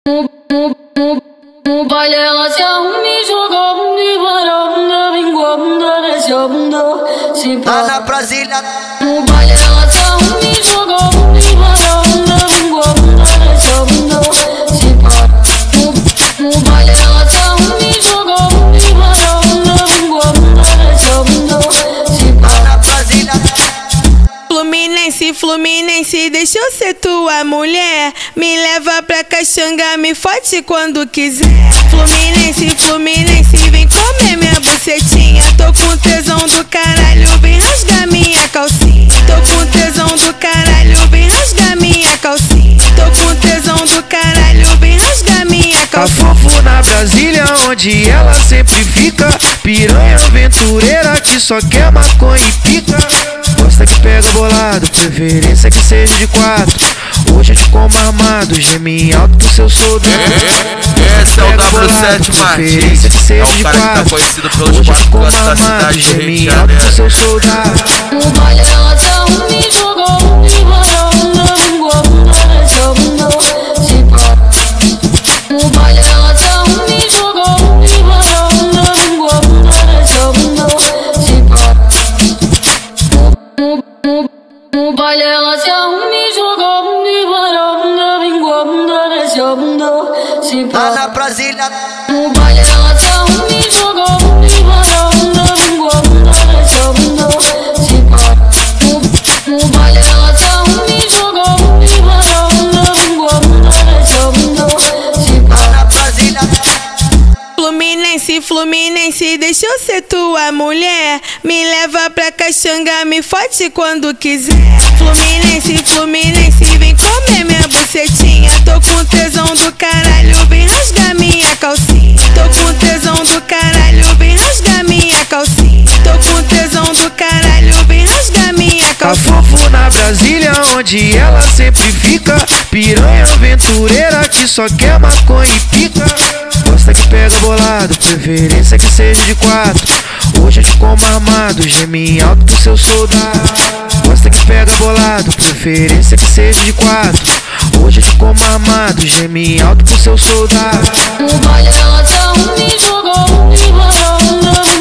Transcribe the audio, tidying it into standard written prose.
No baile ela se arruma e joga de varanda, vem guarda desse bunda, se para. Lá na Brasília. No baile ela se arruma e joga de varanda, vem guarda desse bunda, se para. No baile ela se arruma e joga de varanda, vem guarda desse bunda, se para. Lá na Brasília. Fluminense, Fluminense, deixa eu ser tua mulher. Me leva pra Caxanga, me fode quando quiser. Fluminense, Fluminense, vem comer minha bucetinha. Tô com tesão do caralho, vem rasgar minha calcinha. Tô com tesão do caralho, vem rasgar minha calcinha. Tô com tesão do caralho, vem rasgar minha Tá calcinha. fofo na Brasília, onde ela sempre fica. Piranha aventureira que só quer maconha e pica. Gosta que pega bolado, preferência que seja de 4. Hoje eu te como armado, geme alto pro seu soldado. Esse é o W7 Martins, é o cara que tá conhecido pelos 4 cantos da cidade de Rio de Janeiro. No baile ela se arruma e joga de varanda, vem guarda desse bunda, se para. No baile ela se arruma e joga de varanda, vem guarda desse bunda, se para. No baile ela se arruma e joga de varanda, vem guarda desse bunda, se Lá na para. Brasília. No baile ela se arruma e joga de varanda, vem guarda desse bunda, se para. No baile ela se arruma e joga de varanda, vem guarda desse bunda, se Lá para. na Brasília. Fluminense, Fluminense, deixa eu ser tua mulher. Me leva pra Caxanga, me fode quando quiser. Fluminense, Fluminense, vem comer minha bucetinha. Tô com tesão do caralho, vem rasgar minha calcinha. Tô com tesão do caralho, vem rasgar minha calcinha. Tô com tesão do caralho, vem rasgar minha Tá calcinha. fofo na Brasília, onde ela sempre fica. Piranha aventureira que só quer maconha e pica. Gosta que pega bolado, preferência que seja de 4. Hoje eu te como armado, geme alto pro seu soldado. Gosta que pega bolado, preferência que seja de 4. Hoje eu te como armado, geme alto pro seu soldado. No baile ela se arruma e joga de varanda, vem